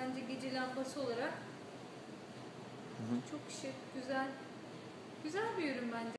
bence gece lambası olarak. Çok şık, güzel. Güzel bir ürün bence.